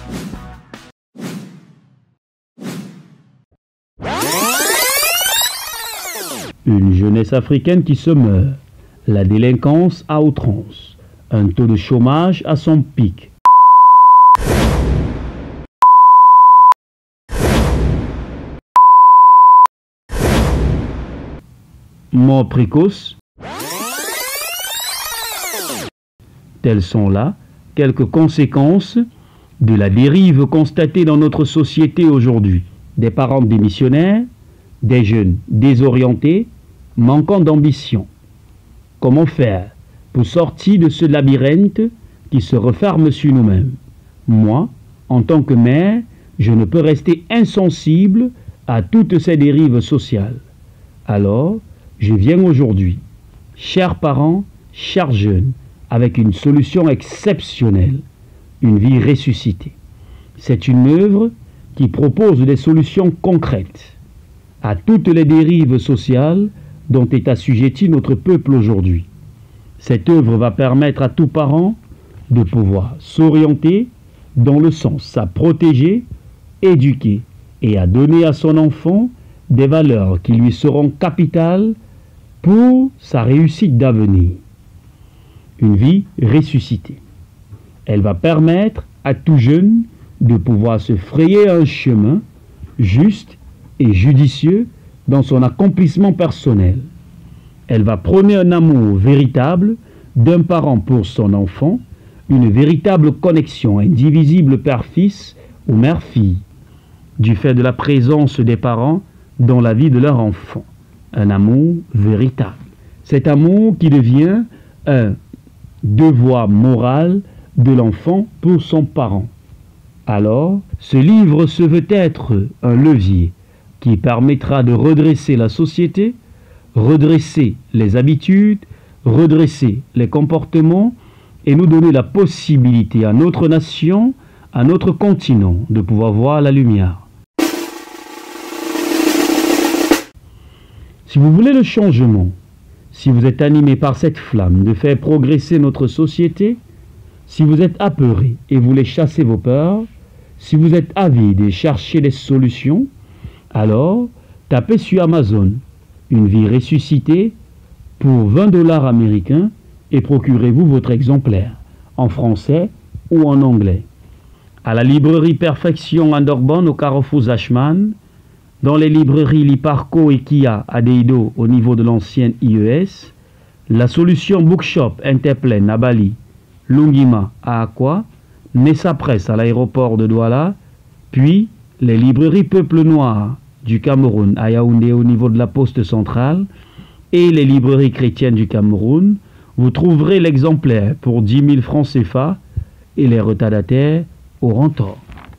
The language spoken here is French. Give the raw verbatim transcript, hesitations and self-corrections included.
Une jeunesse africaine qui se meurt, la délinquance à outrance, un taux de chômage à son pic. Mort précoce. Telles sont là quelques conséquences de la dérive constatée dans notre société aujourd'hui. Des parents démissionnaires, des jeunes désorientés, manquant d'ambition. Comment faire pour sortir de ce labyrinthe qui se referme sur nous-mêmes? Moi, en tant que mère, je ne peux rester insensible à toutes ces dérives sociales. Alors, je viens aujourd'hui, chers parents, chers jeunes, avec une solution exceptionnelle, une vie ressuscitée. C'est une œuvre qui propose des solutions concrètes à toutes les dérives sociales dont est assujetti notre peuple aujourd'hui. Cette œuvre va permettre à tout parent de pouvoir s'orienter dans le sens à protéger, éduquer et à donner à son enfant des valeurs qui lui seront capitales pour sa réussite d'avenir. Une vie ressuscitée. Elle va permettre à tout jeune de pouvoir se frayer un chemin juste et judicieux dans son accomplissement personnel. Elle va prôner un amour véritable d'un parent pour son enfant, une véritable connexion indivisible père-fils ou mère-fille, du fait de la présence des parents dans la vie de leur enfant. Un amour véritable. Cet amour qui devient un devoir moral de l'enfant pour son parent. Alors, ce livre se veut être un levier qui permettra de redresser la société, redresser les habitudes, redresser les comportements et nous donner la possibilité à notre nation, à notre continent, de pouvoir voir la lumière. Si vous voulez le changement, si vous êtes animé par cette flamme de faire progresser notre société, si vous êtes apeuré et voulez chasser vos peurs, si vous êtes avide et cherchez des solutions, alors tapez sur Amazon « Une vie ressuscitée » pour vingt dollars américains et procurez-vous votre exemplaire en français ou en anglais. À la librairie Perfection à Dorban au carrefour Zachman, dans les librairies Liparco et Kia à Deido au niveau de l'ancienne I E S, la solution Bookshop Interplaine à Bali, Lungima à Aqua, Nessa Press à l'aéroport de Douala, puis les librairies Peuple Noir du Cameroun à Yaoundé au niveau de la poste centrale et les librairies chrétiennes du Cameroun, vous trouverez l'exemplaire pour dix mille francs C F A et les retardataires auront tort.